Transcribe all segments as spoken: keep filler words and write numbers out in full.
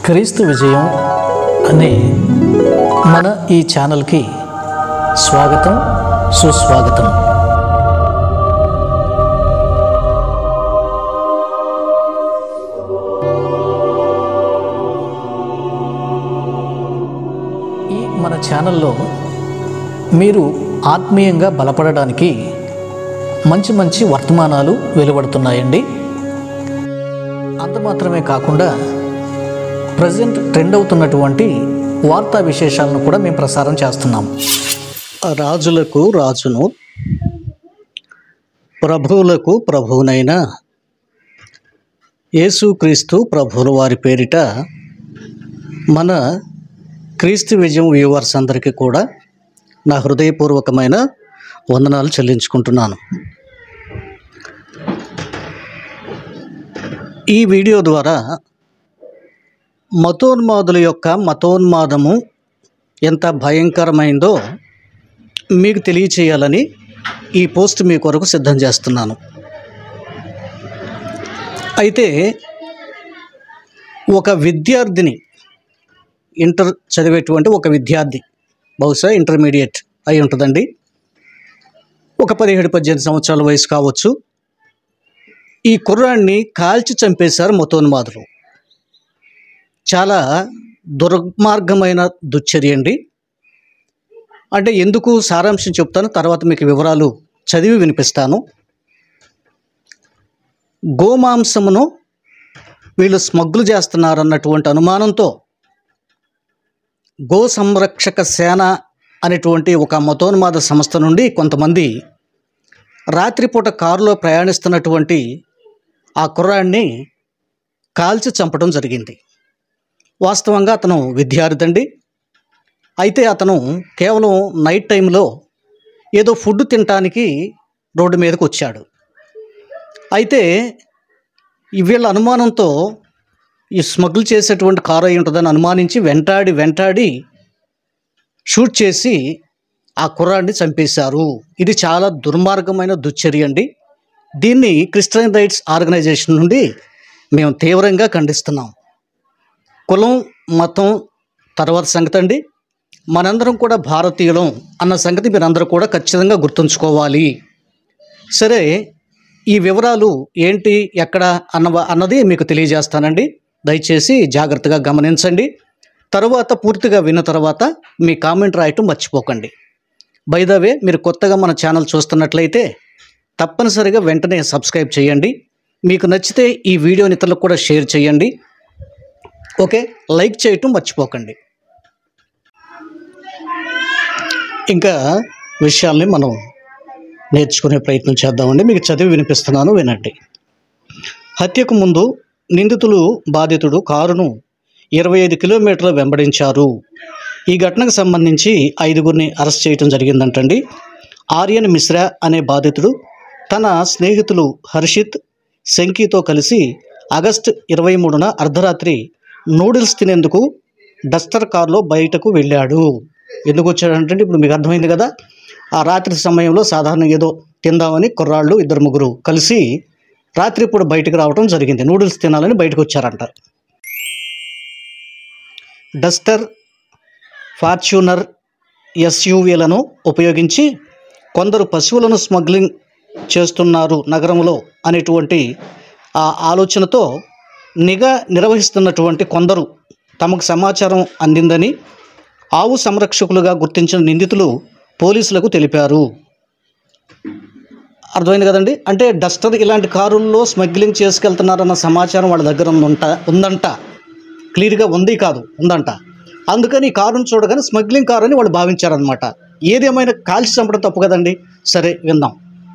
క్రీస్తు విజయం అనే మన ఈ ఛానల్కి స్వాగతం, సుస్వాగతం. ఈ మన ఛానల్లో మీరు ఆత్మీయంగా బలపడడానికి మంచి మంచి వర్తమానాలు వెలువడుతున్నాయండి. అంత మాత్రమే కాకుండా ప్రజెంట్ ట్రెండ్ అవుతున్నటువంటి వార్తా విశేషాలను కూడా మేము ప్రసారం చేస్తున్నాం. రాజులకు రాజును, ప్రభువులకు ప్రభువునైన యేసుక్రీస్తు ప్రభువుల వారి పేరిట మన క్రీస్తు విజయం వ్యూవర్స్ అందరికీ కూడా నా హృదయపూర్వకమైన వందనాలు చెల్లించుకుంటున్నాను. ఈ వీడియో ద్వారా మతోన్మాదుల యొక్క మతోన్మాదము ఎంత భయంకరమైందో మీకు తెలియచేయాలని ఈ పోస్ట్ మీ కొరకు సిద్ధం చేస్తున్నాను. అయితే ఒక విద్యార్థిని, ఇంటర్ చదివేటువంటి ఒక విద్యార్థి, బహుశా ఇంటర్మీడియట్ అయి ఉంటుందండి, ఒక పదిహేడు పద్దెనిమిది సంవత్సరాల వయసు కావచ్చు. ఈ కుర్రాన్ని కాల్చి చంపేశారు మతోన్మాదులు. చాలా దుర్మార్గమైన దుశ్చర్య అండి. అంటే ఎందుకు సారాంశం చెప్తాను, తర్వాత మీకు వివరాలు చదివి వినిపిస్తాను. గోమాంసమును వీళ్ళు స్మగ్లు చేస్తున్నారన్నటువంటి అనుమానంతో గో సంరక్షక సేన అనేటువంటి ఒక మతోన్మాద సంస్థ నుండి కొంతమంది రాత్రిపూట కారులో ప్రయాణిస్తున్నటువంటి ఆ కుర్రాడిని కాల్చి చంపడం జరిగింది. వాస్తవంగా అతను విద్యార్థి అండి. అయితే అతను కేవలం నైట్ టైంలో ఏదో ఫుడ్ తినటానికి రోడ్డు మీదకి వచ్చాడు. అయితే వీళ్ళ అనుమానంతో ఈ స్మగుల్ చేసేటువంటి కారు అయి ఉంటుందని అనుమానించి వెంటాడి వెంటాడి షూట్ చేసి ఆ కుర్రాడిని చంపేశారు. ఇది చాలా దుర్మార్గమైన దుశ్చర్య అండి. దీన్ని క్రిస్టియన్ రైట్స్ ఆర్గనైజేషన్ నుండి మేము తీవ్రంగా ఖండిస్తున్నాం. కులం, మతం తర్వాత సంగతి అండి. మనందరం కూడా భారతీయులం అన్న సంగతి మీరందరూ కూడా ఖచ్చితంగా గుర్తుంచుకోవాలి. సరే, ఈ వివరాలు ఏంటి, ఎక్కడ అన్న అన్నది మీకు తెలియజేస్తానండి. దయచేసి జాగ్రత్తగా గమనించండి. తరువాత పూర్తిగా విన్న తర్వాత మీ కామెంట్ రాయటం మర్చిపోకండి. బై ద వే, మీరు కొత్తగా మన ఛానల్ చూస్తున్నట్లయితే తప్పనిసరిగా వెంటనే సబ్స్క్రైబ్ చేయండి. మీకు నచ్చితే ఈ వీడియోని ఇతరులకు కూడా షేర్ చేయండి. ఓకే, లైక్ చేయటం మర్చిపోకండి. ఇంకా విషయాల్ని మనం నేర్చుకునే ప్రయత్నం చేద్దామండి. మీకు చదివి వినిపిస్తున్నాను, వినండి. హత్యకు ముందు నిందితులు బాధితుడు కారును ఇరవై ఐదు కిలోమీటర్లు వెంబడించారు. ఈ ఘటనకు సంబంధించి ఐదుగురిని అరెస్ట్ చేయడం జరిగిందంటండి. ఆర్యన్ మిశ్రా అనే బాధితుడు తన స్నేహితులు హర్షిత్, శంకీతో కలిసి ఆగస్టు ఇరవై మూడున అర్ధరాత్రి నూడిల్స్ తినేందుకు డస్టర్ కారులో బయటకు వెళ్ళాడు. ఎందుకు వచ్చాడంటే ఇప్పుడు మీకు అర్థమైంది కదా. ఆ రాత్రి సమయంలో సాధారణంగా ఏదో తిందామని కుర్రాళ్ళు ఇద్దరు ముగ్గురు కలిసి రాత్రిపూట బయటకు రావడం జరిగింది. నూడిల్స్ తినాలని బయటకు వచ్చారంట. డస్టర్, ఫార్చ్యూనర్ ఎస్యూవీలను ఉపయోగించి కొందరు పశువులను స్మగ్లింగ్ చేస్తున్నారు నగరంలో అనేటువంటి ఆ ఆలోచనతో నిఘా నిర్వహిస్తున్నటువంటి కొందరు తమకు సమాచారం అందిందని ఆవు సంరక్షకులుగా గుర్తించిన నిందితులు పోలీసులకు తెలిపారు. అర్థమైంది కదండి. అంటే డస్టర్ ఇలాంటి కారుల్లో స్మగ్లింగ్ చేసుకెళ్తున్నారన్న సమాచారం వాళ్ళ దగ్గర ఉందంట ఉందంట క్లియర్గా ఉంది కాదు ఉందంట. అందుకని ఈ కారును చూడగానే స్మగ్లింగ్ కారు అని వాళ్ళు భావించారనమాట. ఏదేమైనా కాల్చి చంపడం తప్పు కదండి. సరే, విందాం.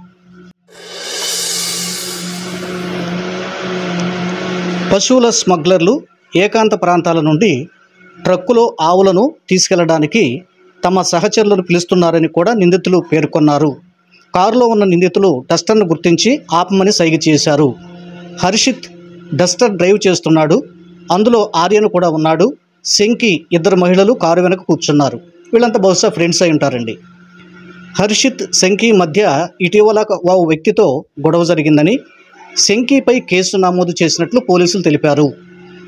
పశువుల స్మగ్లర్లు ఏకాంత ప్రాంతాల నుండి ట్రక్కులో ఆవులను తీసుకెళ్లడానికి తమ సహచరులను పిలుస్తున్నారని కూడా నిందితులు పేర్కొన్నారు. కారులో ఉన్న నిందితులు డస్టర్ను గుర్తించి ఆపమని సైగ చేశారు. హర్షిత్ డస్టర్ డ్రైవ్ చేస్తున్నాడు. అందులో ఆర్యను కూడా ఉన్నాడు. శంకి, ఇద్దరు మహిళలు కారు వెనక కూర్చున్నారు. వీళ్ళంతా బహుశా ఫ్రెండ్స్ అయి ఉంటారండి. హర్షిత్, శంకి మధ్య ఇటీవల ఓ వ్యక్తితో గొడవ జరిగిందని శంకీపై కేసు నమోదు చేసినట్లు పోలీసులు తెలిపారు.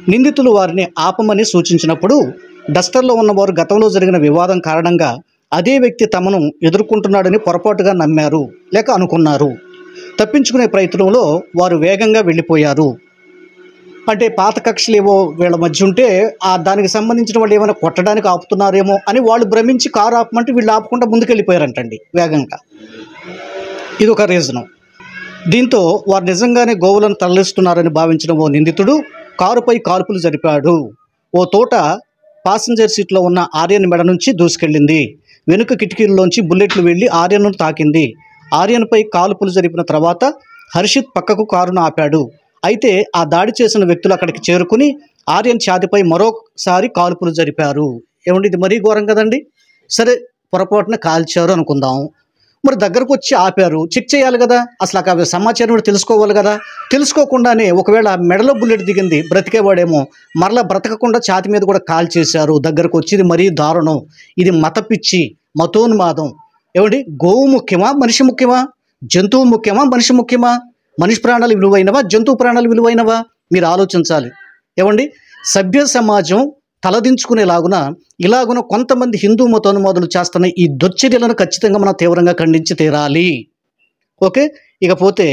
నిందితులు వారిని ఆపమని సూచించినప్పుడు డస్టర్లో ఉన్నవారు గతంలో జరిగిన వివాదం కారణంగా అదే వ్యక్తి తమను ఎదుర్కొంటున్నాడని పొరపాటుగా నమ్మారు లేక అనుకున్నారు. తప్పించుకునే ప్రయత్నంలో వారు వేగంగా వెళ్ళిపోయారు. అంటే పాత కక్షలు ఏవో వీళ్ళ మధ్య ఉంటే ఆ దానికి సంబంధించిన వాళ్ళు ఏమైనా కొట్టడానికి ఆపుతున్నారేమో అని వాళ్ళు భ్రమించి కారు ఆపమంటే వీళ్ళు ఆపకుండా ముందుకెళ్ళిపోయారంటండి వేగంగా. ఇది ఒక రీజను. దీంతో వారు నిజంగానే గోవులను తరలిస్తున్నారని భావించిన ఓ నిందితుడు కారుపై కాల్పులు జరిపాడు. ఓ తోట పాసింజర్ సీట్లో ఉన్న ఆర్యన్ మెడ నుంచి దూసుకెళ్ళింది. వెనుక కిటికీల్లోంచి బుల్లెట్లు వెళ్లి ఆర్యన్ను తాకింది. ఆర్యన్పై కాల్పులు జరిపిన తర్వాత హర్షిత్ పక్కకు కారును ఆపాడు. అయితే ఆ దాడి చేసిన వ్యక్తులు అక్కడికి చేరుకుని ఆర్యన్ ఛాతిపై మరోసారి కాల్పులు జరిపారు. ఏమండి, ఇది మరీ ఘోరం కదండి. సరే, పొరపాటున కాల్చారు అనుకుందాం. మరి దగ్గరకు వచ్చి ఆపారు, చెక్ చేయాలి కదా, అసలు ఆ సమాచారం కూడా తెలుసుకోవాలి కదా. తెలుసుకోకుండానే ఒకవేళ మెడలో బుల్లెట్ దిగింది, బ్రతికేవాడేమో, మరలా బ్రతకకుండా ఛాతి మీద కూడా కాల్ చేశారు. దగ్గరకు వచ్చి ఇది మరీ దారుణం. ఇది మత పిచ్చి, మతోన్మాదం. ఏమండి, గోవు ముఖ్యమా మనిషి ముఖ్యమా? జంతువు ముఖ్యమా మనిషి ముఖ్యమా? మనిషి ప్రాణాలు విలువైనవా జంతువు ప్రాణాలు విలువైనవా? మీరు ఆలోచించాలి. ఏమండి, సభ్య సమాజం తలదించుకునేలాగున ఇలాగున కొంతమంది హిందూ మతోన్మాదులు చేస్తున్న ఈ దుశ్చర్యలను ఖచ్చితంగా మనం తీవ్రంగా ఖండించి తీరాలి. ఓకే, ఇకపోతే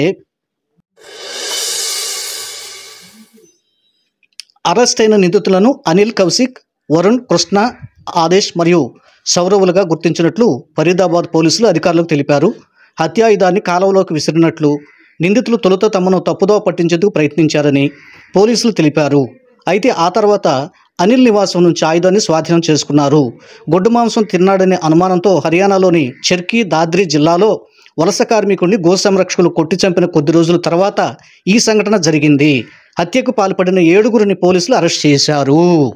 అరెస్ట్ అయిన నిందితులను అనిల్ కౌశిక్, వరుణ్, కృష్ణ, ఆదేశ్ మరియు సౌరవులుగా గుర్తించినట్లు ఫరీదాబాద్ పోలీసులు అధికారులకు తెలిపారు. హత్యాయుధాన్ని కాలువలోకి విసిరినట్లు నిందితులు తొలుత తమను తప్పుదోవ పట్టించేందుకు ప్రయత్నించారని పోలీసులు తెలిపారు. అయితే ఆ తర్వాత అనిల్ నివాసం నుంచి ఆయుధాన్ని స్వాధీనం చేసుకున్నారు. గొడ్డు మాంసం తిన్నాడనే అనుమానంతో హర్యానాలోని చర్కీ దాద్రి జిల్లాలో వలస కార్మికుడిని గో సంరక్షకులు కొట్టి చంపిన కొద్ది రోజుల తర్వాత ఈ సంఘటన జరిగింది. హత్యకు పాల్పడిన ఏడుగురిని పోలీసులు అరెస్ట్ చేశారు.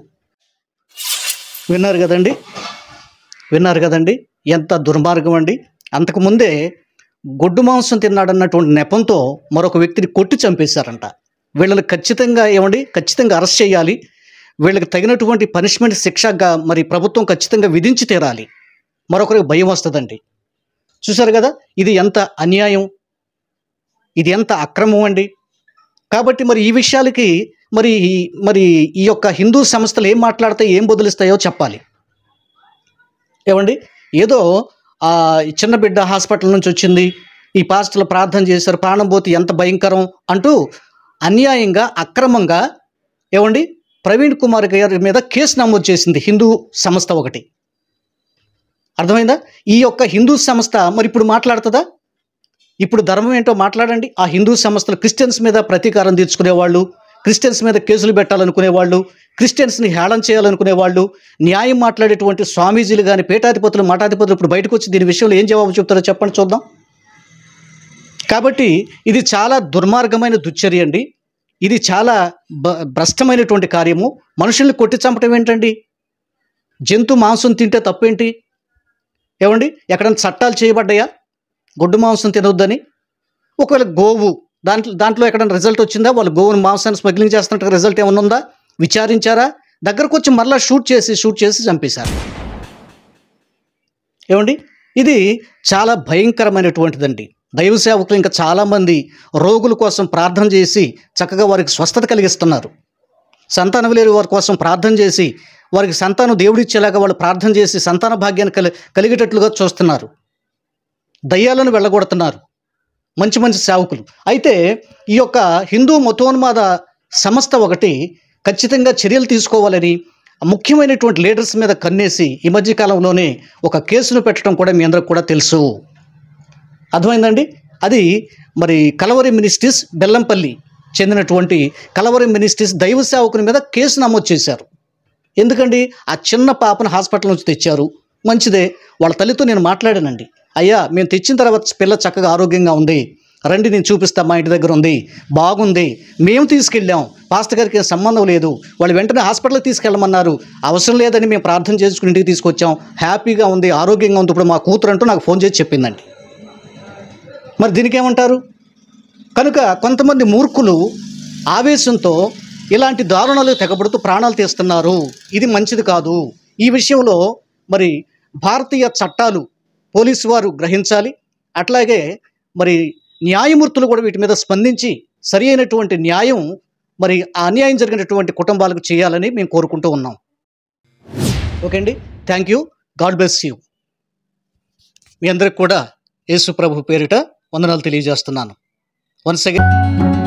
విన్నారు కదండి విన్నారు కదండి ఎంత దుర్మార్గం అండి. అంతకుముందే గొడ్డు మాంసం తిన్నాడన్నటువంటి నెపంతో మరొక వ్యక్తిని కొట్టి చంపేశారంట. వీళ్ళని ఖచ్చితంగా ఏమండి ఖచ్చితంగా అరెస్ట్ చేయాలి. వీళ్ళకి తగినటువంటి పనిష్మెంట్ శిక్షగా మరి ప్రభుత్వం ఖచ్చితంగా విధించి తీరాలి. మరొకరికి భయం వస్తుందండి. చూశారు కదా, ఇది ఎంత అన్యాయం, ఇది ఎంత అక్రమం అండి. కాబట్టి మరి ఈ విషయాలకి మరి మరి ఈ యొక్క హిందూ సంస్థలు ఏం మాట్లాడతాయి, ఏం బదులిస్తాయో చెప్పాలి. ఏమండి, ఏదో చిన్న బిడ్డ హాస్పిటల్ నుంచి వచ్చింది, ఈ పాస్టర్లు ప్రార్థన చేశారు, ప్రాణం పోతే ఎంత భయంకరం అంటూ అన్యాయంగా అక్రమంగా ఏమండి ప్రవీణ్ కుమార్ గారి మీద కేసు నమోదు చేసింది హిందూ సంస్థ ఒకటి. అర్థమైందా? ఈ యొక్క హిందూ సంస్థ మరి ఇప్పుడు మాట్లాడుతుందా? ఇప్పుడు ధర్మం ఏంటో మాట్లాడండి. ఆ హిందూ సంస్థలు క్రిస్టియన్స్ మీద ప్రతీకారం తీర్చుకునేవాళ్ళు, క్రిస్టియన్స్ మీద కేసులు పెట్టాలనుకునేవాళ్ళు, క్రిస్టియన్స్ని హేళన చేయాలనుకునేవాళ్ళు, న్యాయం మాట్లాడేటువంటి స్వామీజీలు కానీ పీఠాధిపతులు మఠాధిపతులు ఇప్పుడు బయటకు వచ్చి దీని విషయంలో ఏం జవాబు చెప్తారో చెప్పండి చూద్దాం. కాబట్టి ఇది చాలా దుర్మార్గమైన దుశ్చర్య అండి. ఇది చాలా భ్రష్టమైనటువంటి కార్యము. మనుషుల్ని కొట్టి చంపటం ఏంటండి? జంతు మాంసం తింటే తప్పేంటి? ఏమండి, ఎక్కడైనా చట్టాలు చేయబడ్డాయా గొడ్డు మాంసం తినొద్దని? ఒకవేళ గోవు దాంట్లో దాంట్లో ఎక్కడైనా రిజల్ట్ వచ్చిందా? వాళ్ళు గోవును మాంసాన్ని స్మగ్లింగ్ చేస్తున్నట్టు రిజల్ట్ ఏమన్నా ఉందా? విచారించారా? దగ్గరకు వచ్చి మరలా షూట్ చేసి షూట్ చేసి చంపేశారు. ఏమండి, ఇది చాలా భయంకరమైనటువంటిదండి. దైవ సేవకులు ఇంకా చాలామంది రోగుల కోసం ప్రార్థన చేసి చక్కగా వారికి స్వస్థత కలిగిస్తున్నారు. సంతానం లేని వారి కోసం ప్రార్థన చేసి వారికి సంతానం దేవుడిచ్చేలాగా వాళ్ళు ప్రార్థన చేసి సంతాన భాగ్యాన్ని కలి కలిగేటట్లుగా చూస్తున్నారు. దయ్యాలను వెళ్ళగొడుతున్నారు మంచి మంచి సేవకులు. అయితే ఈ యొక్క హిందూ మతోన్మాద సంస్థ ఒకటి ఖచ్చితంగా చర్యలు తీసుకోవాలని ముఖ్యమైనటువంటి లీడర్స్ మీద కన్నేసి ఈ మధ్యకాలంలోనే ఒక కేసును పెట్టడం కూడా మీ అందరికి కూడా తెలుసు. అర్థమైందండి? అది మరి కలవరి మినిస్ట్రీస్ బెల్లంపల్లి చెందినటువంటి కలవరి మినిస్ట్రీస్ దైవ సేవకుని మీద కేసు నమోదు చేశారు. ఎందుకండి? ఆ చిన్న పాపను హాస్పిటల్ నుంచి తెచ్చారు, మంచిదే. వాళ్ళ తల్లితో నేను మాట్లాడానండి. అయ్యా, మేము తెచ్చిన తర్వాత పిల్ల చక్కగా ఆరోగ్యంగా ఉంది, రండి నేను చూపిస్తా, మా ఇంటి దగ్గర ఉంది, బాగుంది, మేము తీసుకెళ్ళాం, పాస్టర్ గారికి సంబంధం లేదు, వాళ్ళు వెంటనే హాస్పిటల్కి తీసుకెళ్ళమన్నారు, అవసరం లేదని మేము ప్రార్థన చేసుకుని ఇంటికి తీసుకొచ్చాం, హ్యాపీగా ఉంది, ఆరోగ్యంగా ఉంది, ఇప్పుడు మా కూతురు అంటూ నాకు ఫోన్ చేసి చెప్పిందండి. మరి దీనికి ఏమంటారు? కనుక కొంతమంది మూర్ఖులు ఆవేశంతో ఇలాంటి దారుణాలు తెగబడుతూ ప్రాణాలు తీస్తున్నారు. ఇది మంచిది కాదు. ఈ విషయంలో మరి భారతీయ చట్టాలు పోలీసు వారు గ్రహించాలి. అట్లాగే మరి న్యాయమూర్తులు కూడా వీటి మీద స్పందించి సరి అయినటువంటి న్యాయం మరి ఆ అన్యాయం జరిగినటువంటి కుటుంబాలకు చేయాలని మేము కోరుకుంటూ ఉన్నాం. ఓకే అండి, thank you. God bless you. మీ అందరికి కూడా యేసు ప్రభు పేరిట వందనాలు తెలియజేస్తున్నాను. Once again